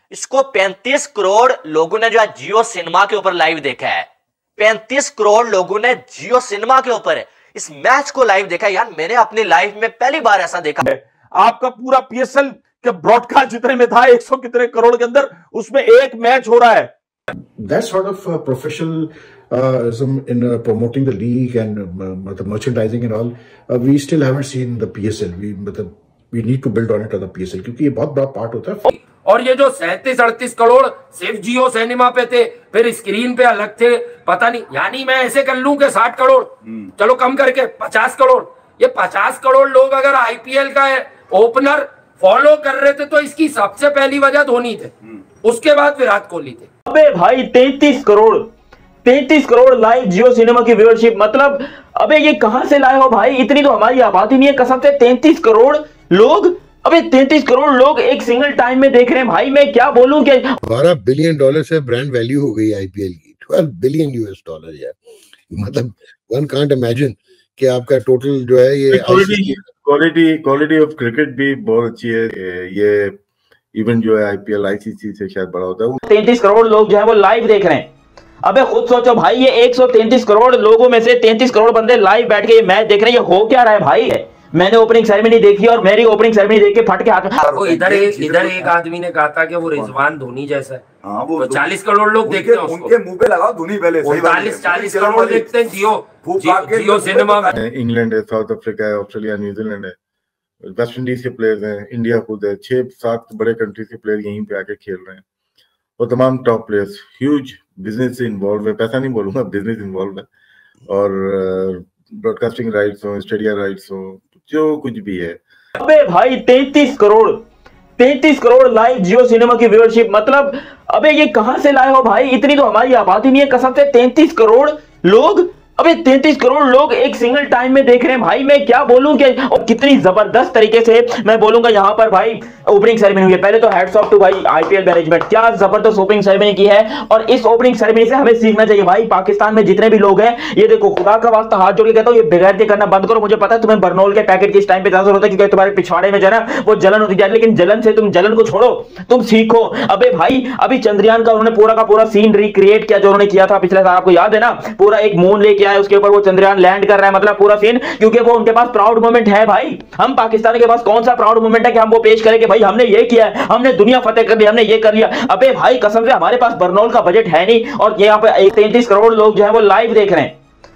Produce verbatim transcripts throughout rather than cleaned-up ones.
इसको पैंतीस करोड़ लोगों ने जो है जियो सिनेमा के ऊपर लाइव देखा है। पैंतीस करोड़ लोगों ने जियो सिनेमा के ऊपर इस मैच को लाइव देखा है। यार मैंने अपनी लाइफ में पहली बार ऐसा देखा है। आपका पूरा पीएसएल के ब्रॉडकास्ट जितने में था एक सौ कितने करोड़ के अंदर, उसमें एक मैच हो रहा है। That sort of uh, professionalism in uh, promoting the league and uh, the merchandising and all, uh, we still haven't seen the P S L. We मतलब we need to build on it on the P S L क्योंकि ये बहुत बड़ा part होता है। और ये जो सैंतीस अड़तीस करोड़ सिर्फ जियो सिनेमा पे थे, फिर स्क्रीन पे अलग थे, पता नहीं, यानी मैं ऐसे कर लूं कि साठ करोड़, चलो कम करके पचास करोड़, ये पचास करोड़ लोग अगर आईपीएल का ओपनर फॉलो कर रहे थे तो इसकी सबसे पहली वजह धोनी थे, उसके बाद विराट कोहली थे। अबे भाई तैंतीस करोड़ तैंतीस करोड़ लाइव जियो सिनेमा की व्यूअरशिप, मतलब अबे ये कहां से लाए हो भाई? इतनी तो हमारी आबादी नहीं है कसम से। तैंतीस करोड़ लोग, अबे तैंतीस करोड़ लोग एक सिंगल टाइम में देख रहे हैं भाई। मैं क्या बोलूं कि बारह बिलियन डॉलर से ब्रांड वैल्यू हो गई आईपीएल की, बारह बिलियन यूएस डॉलर यार। मतलब वन कांट इमेजिन कि आपका टोटल जो है ये क्वालिटी क्वालिटी ऑफ क्रिकेट भी बहुत अच्छी है। ये इवन जो है आईपीएल आईसीसी से शायद बड़ा होता है। तैंतीस करोड़ लोग जो है वो लाइव देख रहे हैं। अबे खुद सोचो भाई, ये एक सौ तैंतीस करोड़ लोगों में से तैंतीस करोड़ बंदे लाइव बैठ के ये मैच देख रहे हैं। ये हो क्या रहा है भाई? मैंने ओपनिंग सेरेमनी देखी और मेरी ओपनिंग सेरेमनी देख के फट के हाथ वो इधर एक इधर एक आदमी ने कहा था कि वो रिजवान धोनी जैसा है। हाँ, वो तो चालीस करोड़ लोग देखते हैं उसको। उनके मुंह पे लगाओ धोनी पहले। चालीस चालीस करोड़ देखते हैं जियो जियो सिनेमा में। इंग्लैंड है, साउथ अफ्रीका है, ऑस्ट्रेलिया, न्यूजीलैंड है, वेस्ट इंडीज के प्लेयर्स हैं, इंडिया खुद है, छह सात बड़े कंट्रीज के प्लेयर यहीं पे आके खेल रहे हैं और तमाम टॉप प्लेयर्स। ह्यूज बिजनेस से इन्वॉल्व है, पैसा नहीं बोलूंगा, बिजनेस इन्वॉल्व है। और ब्रॉडकास्टिंग राइट्स हो, स्टेडियम राइट्स हो, जो कुछ भी है। अबे भाई तैंतीस करोड़ तैंतीस करोड़ लाइव जियो सिनेमा की व्यूअरशिप, मतलब अबे ये कहां से लाए हो भाई? इतनी तो हमारी आबादी नहीं है कसम से। तैंतीस करोड़ लोग, अबे तैंतीस करोड़ लोग एक सिंगल टाइम में देख रहे हैं भाई। मैं क्या बोलूं कि और कितनी जबरदस्त तरीके से मैं बोलूंगा यहाँ पर भाई ओपनिंग सेरेमनी हुई है। पहले तो हेड्स ऑफ टू भाई आईपीएल मैनेजमेंट, क्या जबरदस्त ओपनिंग सेरेमनी की है। और इस ओपनिंग सेरेमनी से हमें सीखना चाहिए भाई। पाकिस्तान में जितने भी लोग हैं, ये देखो खुदा का वास्ता हाथ जोड़ के कहता हूँ, ये बेगैरती करना बंद करो। मुझे पता है तुम्हें बर्नोल के पैकेट की इस टाइम पे ज्यादा होता है क्योंकि तुम्हारे पिछवाड़े में जो है ना वो जलन होती जाए, लेकिन जलन से तुम जलन को छोड़ो, तुम सीखो। अबे भाई अभी चंद्रयान का उन्होंने पूरा का पूरा सीन रिक्रिएट किया जो उन्होंने किया था पिछले साल, आपको याद है ना? पूरा एक मून लेके आया, उसके ऊपर वो चंद्रयान लैंड कर रहा है, मतलब पूरा सीन, क्योंकि वो उनके पास प्राउड मोमेंट है भाई। हम पाकिस्तान के पास कौन सा प्राउड मोमेंट है कि हम वो पेश करें कि भाई हमने ये किया है, हमने दुनिया फतेह कर ली, हमने ये कर लिया। अबे भाई कसम से हमारे पास बर्नौल का बजट है नहीं और यहाँ पे तैंतीस करोड़ लोग जो है वो लाइव देख रहे हैं।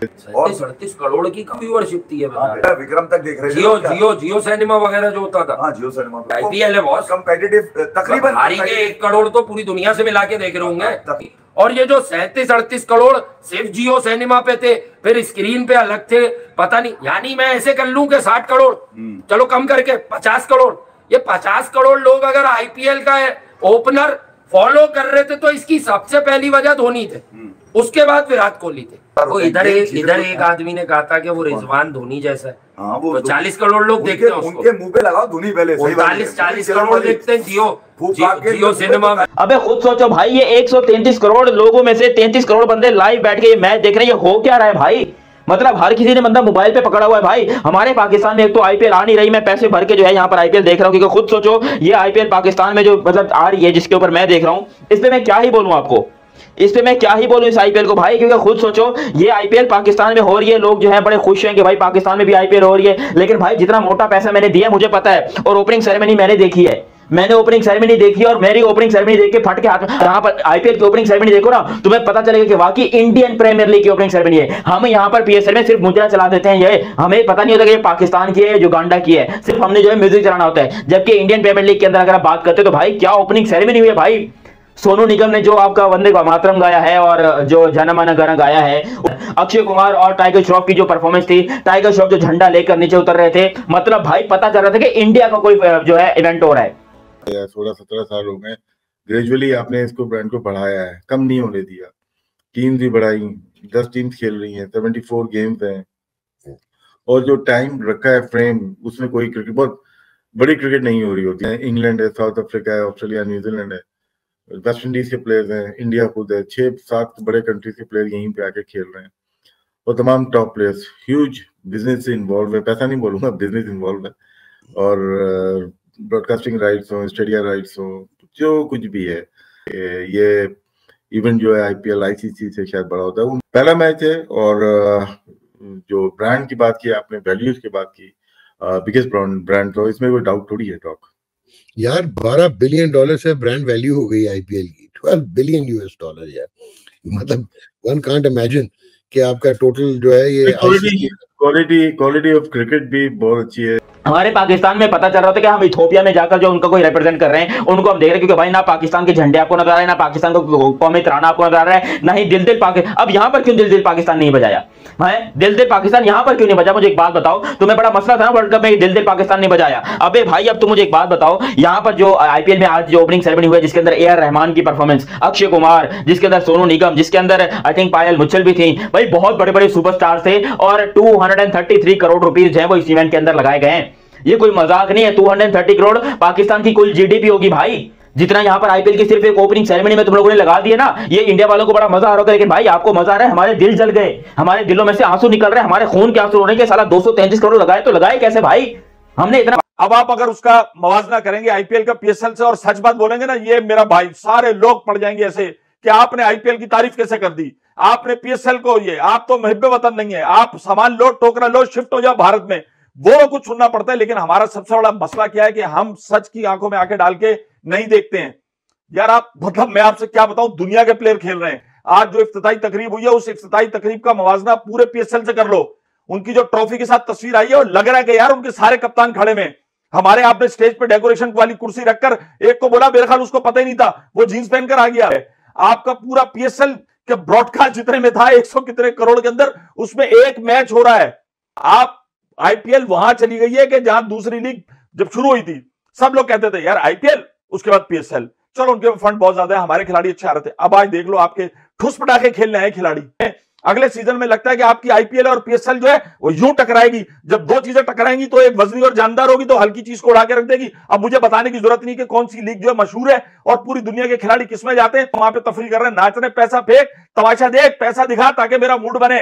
अड़तीस करोड़ की व्यूअरशिप थी है। विक्रम तक देख रहे हैं। जियो जियो जियो सिनेमा वगैरह जो होता था। हाँ जियो सिनेमा आईपीएल है बहुत कंपेटिटिव, तकरीबन हारी के एक करोड़ तो पूरी दुनिया से मिला के देख रहे होंगे। और ये जो सैंतीस अड़तीस करोड़ सिर्फ जियो सिनेमा पे थे, फिर स्क्रीन पे अलग थे, पता नहीं, यानी मैं ऐसे कर लूं कि साठ करोड़, चलो कम करके पचास करोड़, ये पचास करोड़ लोग अगर आईपीएल का ओपनर फॉलो कर रहे थे तो इसकी सबसे पहली वजह धोनी थे, उसके बाद विराट कोहली थे। वो इधर एक इधर एक आदमी ने कहा था कि वो रिजवान धोनी जैसा है। हाँ, वो तो चालीस करोड़ लोग देखते हैं उसको। उनके मुंह पे लगाओ धोनी पहले। चालीस चालीस करोड़ देखते हैं जियो जियो सिनेमा में। अबे खुद सोचो भाई, ये एक सौ तैंतीस करोड़ लोगों में से तैंतीस करोड़ बंदे लाइव बैठ के ये मैच देख रहे हैं। ये हो क्या रहा है भाई? मतलब हर किसी ने बंदा मोबाइल पे पकड़ा हुआ है भाई। हमारे पाकिस्तान में एक तो आईपीएल आ नहीं रही, मैं पैसे भर के जो है यहाँ पर आईपीएल देख रहा हूँ, क्योंकि खुद सोचो ये आईपीएल पाकिस्तान में जो मतलब आ रही है, जिसके ऊपर मैं देख रहा हूँ, इस पे मैं क्या ही बोलूँ आपको, इस पे मैं क्या ही बोलूं इस आईपीएल को भाई। क्योंकि खुद सोचो ये आईपीएल पाकिस्तान में हो रही है, लोग जो है बड़े खुश हैं कि भाई पाकिस्तान में भी आईपीएल हो रही है। लेकिन भाई जितना मोटा पैसा मैंने दिया मुझे पता है, और ओपनिंग सेरेमनी मैंने देखी है, मैंने ओपनिंग सेरेमनी देखी और मेरी ओपनिंग सेरेमनी देख के फट के हाथ, यहाँ पर आईपीएल की ओपनिंग सेरेमनी देखो ना, तुम्हें पता चलेगा कि वाकई इंडियन प्रीमियर लीग की ओपनिंग सेरेमनी है। हम यहाँ पर पीएसएल में सिर्फ मुजरा चला देते हैं, ये हमें पता नहीं होता कि ये पाकिस्तान की है, युगांडा की है, सिर्फ हमने जो है म्यूजिक चलाना होता है। जबकि इंडियन प्रीमियर लीग के अंदर अगर आप बात करते हो तो भाई क्या ओपनिंग सेरेमनी हुई है भाई। सोनू निगम ने जो आपका वंदे मातरम गाया है और जो जनमन गण गाया है, अक्षय कुमार और टाइगर श्रॉफ की जो परफॉर्मेंस थी, टाइगर श्रॉफ जो झंडा लेकर नीचे उतर रहे थे, मतलब भाई पता चल रहा था कि इंडिया का कोई जो है इवेंट हो रहा है। सोलह सत्रह साल हो गए, ग्रेजुअली आपने इसको ब्रांड को बढ़ाया है, कम नहीं होने दिया। टीम भी बढ़ाई, दस टीम खेल रही हैं, सेवेंटी फोर गेम्स हैं, और जो टाइम रखा है फ्रेम, उसमें कोई क्रिकेट बहुत बड़ी क्रिकेट नहीं हो रही होती है। इंग्लैंड है, साउथ अफ्रीका है, ऑस्ट्रेलिया, न्यूजीलैंड है, वेस्ट इंडीज के प्लेयर्स हैं, इंडिया खुद है, छह सात बड़े कंट्रीज के प्लेयर यहीं पे आके खेल रहे हैं और तमाम टॉप प्लेयर्स। ह्यूज बिजनेस से इन्वॉल्व है, पैसा नहीं बोलूंगा, बिजनेस इन्वॉल्व है। और ब्रॉडकास्टिंग राइट्स हो, स्टेडिया राइट्स हो, जो कुछ भी है, ये इवेंट जो है आईपीएल आईसीसी से शायद बड़ा होता है। पहला मैच है और जो ब्रांड की बात की आपने, वैल्यूज की बात की, बिगेस्ट ब्रांड ब्रांड तो इसमें कोई डाउट थोड़ी है। टॉक यार बारह बिलियन डॉलर से ब्रांड वैल्यू हो गई आईपीएल की, ट्वेल्व बिलियन यूएस डॉलर यार। मतलब वन कांट इमेजिन कि आपका टोटल जो है ये क्वालिटी क्वालिटी ऑफ क्रिकेट भी बहुत अच्छी है। हमारे पाकिस्तान में पता चल रहा था कि हम इथोपिया में जाकर जो उनका कोई रिप्रेजेंट कर रहे हैं उनको हम देख रहे हैं, क्योंकि भाई ना पाकिस्तान के झंडे आपको नजर आ रहे हैं, ना पाकिस्तान को कौमी तराना आपको नजर आ रहा है, ना ही दिल दिल पाकिस्तान। अब यहाँ पर क्यों दिल दिल पाकिस्तान नहीं बजाया भाई? दिल दिल पाकिस्तान यहाँ पर क्यों नहीं बजा? मुझे एक बात बताओ, तुम्हें बड़ा मसला था ना वर्ल्ड कप में दिल दिल पाकिस्तान नहीं बजाया। अबे भाई अब तुम मुझे एक बात बताओ, यहाँ पर जो आईपीएल में आज जो ओपनिंग सेरेमनी हुई जिसके अंदर ए आर रहमान की परफॉर्मेंस, अक्षय कुमार, जिसके अंदर सोनू निगम, जिसके अंदर आई थिंक पायल मुच्छल भी थी, भाई बहुत बड़े बड़े सुपरस्टार थे और two hundred thirty three crore rupees जो है वो इस इवेंट के अंदर लगाए गए हैं। ये कोई मजाक नहीं है। दो सौ तीस करोड़ पाकिस्तान की कुल जीडीपी होगी भाई, जितना यहां पर आईपीएल की सिर्फ एक ओपनिंग सेरेमनी में तुम लोगों ने लगा दिए ना। ये इंडिया वालों को बड़ा मजा आ रहा है, लेकिन भाई आपको मजा आ रहा है, हमारे दिल जल गए, हमारे दिलों में से आंसू निकल रहे हैं, हमारे खून के आंसू हो रहे हैं कि साला दो सौ तैंतीस करोड़ लगाए तो लगाए कैसे भाई? हमने इतना। अब आप अगर उसका मवाजना करेंगे आईपीएल का पीएसएल से और सच बात बोलेंगे ना, ये मेरा भाई सारे लोग पड़ जाएंगे ऐसे कि आपने आईपीएल की तारीफ कैसे कर दी, आपने पीएसएल को, ये आप तो मुहिब्बे वतन नहीं है, आप सामान लो, टोकरा लो, शिफ्ट हो जाओ भारत में, वो कुछ सुनना पड़ता है। लेकिन हमारा सबसे बड़ा मसला क्या है कि हम सच की आंखों में आंखें डाल के नहीं देखते हैं यार। आप मतलब मैं आपसे क्या बताऊं, दुनिया के प्लेयर खेल रहे हैं। आज जो इफ्तिताई तकरीब हुई है उस इफ्तिताई तकरीब का मवाजना पूरे पीएसएल से कर लो। उनकी जो ट्रॉफी के साथ तस्वीर आई है और लग रहा है कि यार उनके सारे कप्तान खड़े में, हमारे आपने स्टेज पे डेकोरेशन वाली कुर्सी रखकर एक को बोला, मेरे ख्याल उसको पता ही नहीं था, वो जींस पहनकर आ गया है। आपका पूरा पीएसएल के ब्रॉडकास्ट जितने में था एक सौ कितने करोड़ के अंदर, उसमें एक मैच हो रहा है। आप आईपीएल वहां चली गई है कि जहां दूसरी लीग जब शुरू हुई थी सब लोग कहते थे यार आईपीएल, उसके बाद पीएसएल, चलो उनके फंड बहुत ज्यादा है, हमारे खिलाड़ी अच्छे आ रहे थे। अब आज देख लो आपके ठुस पटाखे खेलने आए खिलाड़ी। अगले सीजन में लगता है कि आपकी आईपीएल और पीएसएल जो है वो यूं टकराएगी। जब दो चीजें टकराएंगी तो एक वजनी और जानदार होगी तो हल्की चीज को उड़ा के रख देगी। अब मुझे बताने की जरूरत नहीं कि कौन सी लीग जो है मशहूर है और पूरी दुनिया के खिलाड़ी किसमें जाते हैं, वहां पे तफरी कर रहे हैं, नाच रहे, पैसा फेंक, तमाशा देख, पैसा दिखा ताकि मेरा मूड बने।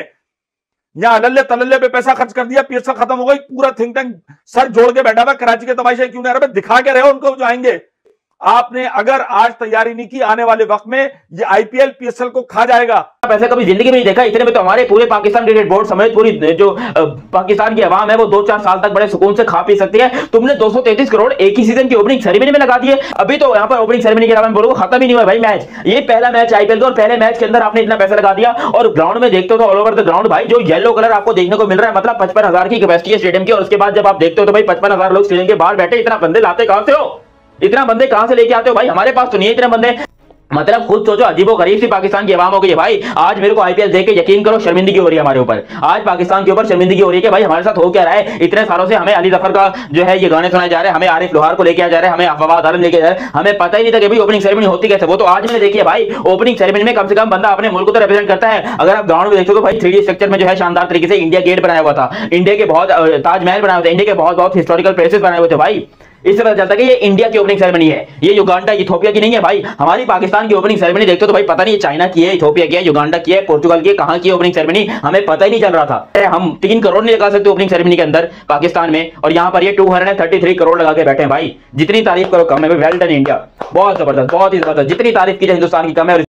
यहाँ अल्ले तलल्ले पे पैसा खर्च कर दिया, पीएसएल खत्म हो गई, पूरा थिंक टैंक सर जोड़ के बैठा हुआ, कराची के तमाशे क्यों नहीं आ रहे, दिखा के रहे उनको जो आएंगे। आपने अगर आज तैयारी नहीं की, आने वाले वक्त में ये आईपीएल पीएसएल को खा जाएगा। पैसा कभी जिंदगी में नहीं देखा इतने में तो हमारे पूरे पाकिस्तान क्रिकेट बोर्ड समेत पूरी जो पाकिस्तान की आवाम है वो दो चार साल तक बड़े सुकून से खा पी सकती है। तुमने दो सौ तैंतीस करोड़ एक ही सीजन की ओपनिंग सेरेमनी में लगा दिए। अभी तो यहाँ पर ओपनिंग सेरेमनी के अलावा मैं बोलूंगा खत्म ही नहीं हुआ भाई मैच। ये पहला मैच आईपीएल का और पहले मैच के अंदर आपने इतना पैसा लगा दिया और ग्राउंड में देखते हो तो ऑल ओवर द ग्राउंड भाई जो येलो कलर आपको देखने को मिल रहा है, मतलब पचपन हजार की कैपेसिटी है स्टेडियम की। और उसके बाद जब आप देखते हो तो भाई पचपन हजार लोग स्टेडियम के बाहर बैठे, इतना बंदे लाते कहां से हो? इतना बंदे कहां से लेके आते हो भाई? हमारे पास तो नहीं है इतने बंदे। मतलब खुद सोचो, अजीबो गरीब सी पाकिस्तान की आवाम हो गई है भाई। आज मेरे को आईपीएल देख के यकीन करो शर्मिंदगी हो रही है हमारे ऊपर। आज पाकिस्तान के ऊपर शर्मिंदगी हो रही है कि भाई हमारे साथ हो क्या रहा है। इतने सालों से हमें अली जफर का जो है ये गाने सुनाए जा रहे हैं, हमें आरिफ लोहार को लेके आ जा रहे हैं, हमें फवाद आलम लेके जा रहे हैं, हमें पता ही नहीं था कि भाई ओपनिंग सेरेमनी होती कैसे। वो तो आज मैंने देखी है भाई। ओपनिंग सेरेमनी में कम से कम बंदा अपने मुल्क को तो रिप्रेजेंट करता है। अगर आप ग्राउंड में देखो तो भाई थ्री डी स्ट्रक्चर में जो है शानदार तरीके से इंडिया गेट बनाया हुआ था, इंडिया के बहुत ताजमहल बनाए हुए थे, इंडिया के बहुत बहुत हिस्टोरिकल प्लेसेस बनाए हुए थे भाई। इससे पता चलता है कि ये इंडिया की ओपनिंग सेरेमनी है, ये युगांडा इथोपिया की नहीं है भाई। हमारी पाकिस्तान की ओपनिंग सेरेमनी देखते हो तो भाई पता नहीं चाइना की है, इथोपिया की है, युगांडा की है, पोर्चुगल की है, कहां की ओपनिंग सेरेमनी हमें पता ही नहीं चल रहा था। हम तीन करोड़ नहीं लगा सकते ओपनिंग सेरेमनी के अंदर पाकिस्तान में, और यहाँ पर ये दो सौ तैंतीस करोड़ लगा के बैठे हैं भाई। जितनी तारीफ करो कम है। वेल डन इंडिया, बहुत जबरदस्त, बहुत ही जबरदस्त। जितनी तारीफ की जाए हिंदुस्तान की कम है।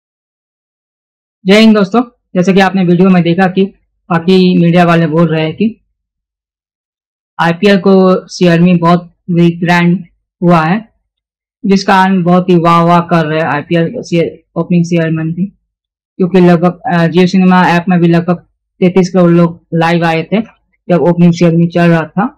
जय हिंद दोस्तों, जैसे कि आपने वीडियो में देखा कि बाकी मीडिया वाले बोल रहे हैं कि आईपीएल को शेयर में बहुत ग्रैंड हुआ है, जिस कारण बहुत ही वाह वाह कर रहे हैं आईपीएल ओपनिंग शेयरमैन भी, क्योंकि लगभग जियो सिनेमा ऐप में भी लगभग तैतीस करोड़ लोग लाइव आए थे जब ओपनिंग शेयरमनी चल रहा था।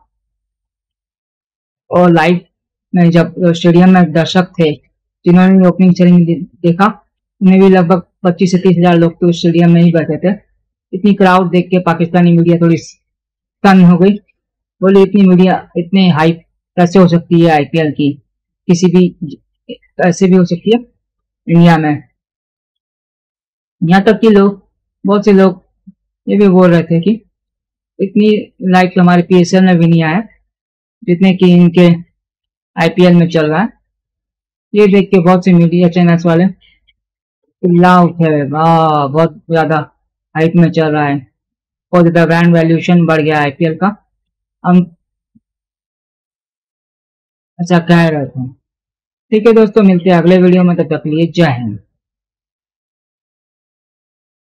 और लाइव में जब स्टेडियम में दर्शक थे जिन्होंने ओपनिंग शेयरमनी देखा, उन्हें भी लगभग पच्चीस से तीस हजार लोग तो स्टेडियम में ही बैठे थे। इतनी क्राउड देख के पाकिस्तानी मीडिया थोड़ी तंग हो गई, बोले इतनी मीडिया इतने हाइप कैसे हो सकती है आईपीएल की, किसी भी ऐसे भी हो सकती है इंडिया में। यहाँ तक कि लोग बहुत से लोग ये भी बोल रहे थे कि इतनी लाइक हमारे पीएसएल में भी नहीं आया जितने कि इनके आईपीएल में चल रहा है। ये देख के बहुत से मीडिया चैनल्स वाले चिल्ला उठे, वाह बहुत ज्यादा हाइप में चल रहा है, बहुत ज्यादा ब्रांड वैल्यूएशन बढ़ गया आईपीएल का। हम ऐसा कह रहे थे। ठीक है दोस्तों, मिलते हैं अगले वीडियो में, तब तक के लिए जय हिंद।